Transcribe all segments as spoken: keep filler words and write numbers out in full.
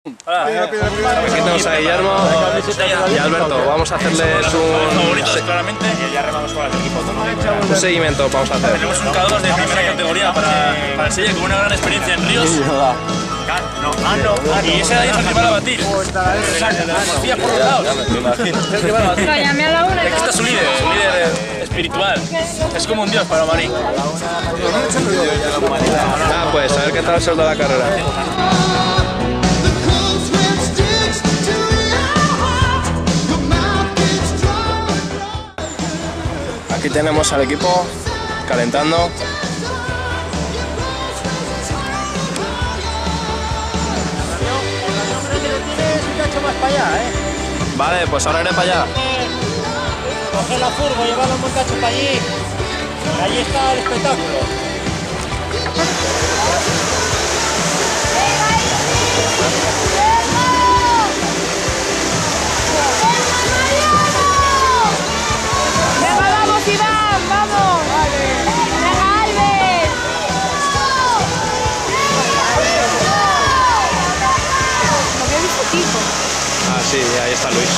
Hola. Aquí tenemos a Guillermo y Alberto. Vamos a hacerles un, favoritos, claramente. Y ya remamos con el equipo. un seguimiento. Vamos a hacer. Tenemos un K dos de primera categoría para, para el Sella con una gran experiencia en ríos. No, ah, no. Y ese de ahí es el rival a batir. Confía por los lados. Me imagino. Es el rival a batir. Llamé a la una. Aquí está su líder, su líder espiritual. Es como un dios para Marín. Ah, pues a ver qué tal es el de la carrera. Aquí tenemos al equipo calentando. Vale, pues ahora iré para allá. Coge la furgo, llevarlo un montacho para allí. Allí está el espectáculo. ¡Venga, vamos, Iván! ¡Vamos! ¡Venga, Albert! Lo había visto Kiko. Ah, sí, ahí está Luis.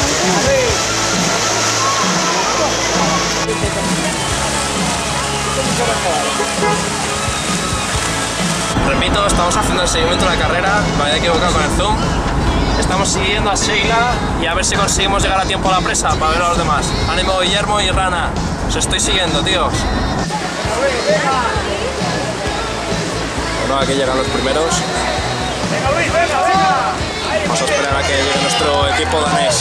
Repito, estamos haciendo el seguimiento de la carrera. Me había equivocado con el zoom. Estamos siguiendo a Sheila y a ver si conseguimos llegar a tiempo a la presa para ver a los demás. Ánimo, Guillermo y Rana. Os estoy siguiendo, tíos. Bueno, aquí llegan los primeros. Vamos a esperar a que llegue nuestro equipo danés.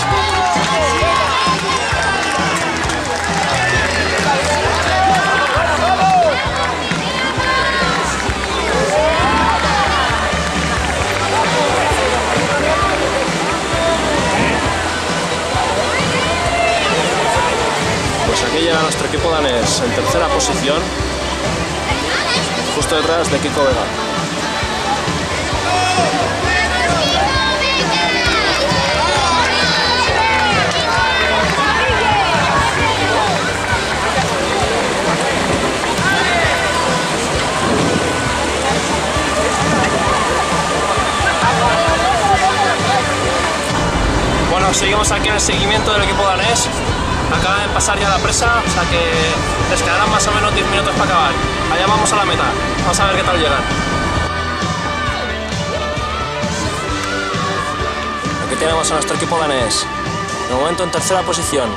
Pues aquí llega nuestro equipo danés en tercera posición, justo detrás de Kiko Vega. Bueno, seguimos aquí en el seguimiento del equipo danés. Acaba de pasar ya la presa, o sea que les quedarán más o menos diez minutos para acabar. Allá vamos a la meta, vamos a ver qué tal llegan. Aquí tenemos a nuestro equipo danés, de momento en tercera posición.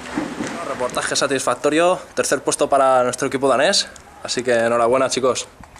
Reportaje satisfactorio, tercer puesto para nuestro equipo danés, así que enhorabuena, chicos.